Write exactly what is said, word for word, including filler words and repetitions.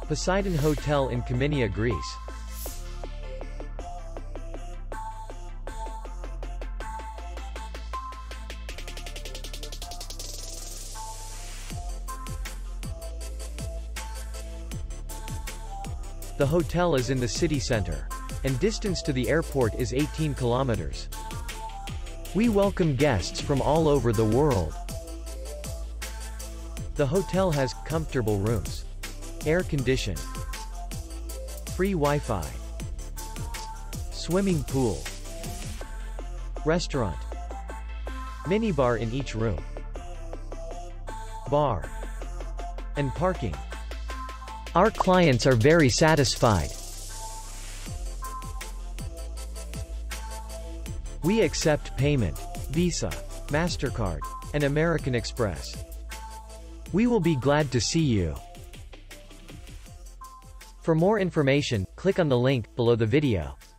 Poseidon Hotel in Kaminia, Greece. The hotel is in the city center, and distance to the airport is eighteen kilometers. We welcome guests from all over the world. The hotel has comfortable rooms, air-conditioned, free Wi-Fi, swimming pool, restaurant, minibar in each room, bar, and parking. Our clients are very satisfied. We accept payment, Visa, MasterCard, and American Express. We will be glad to see you. For more information, click on the link below the video.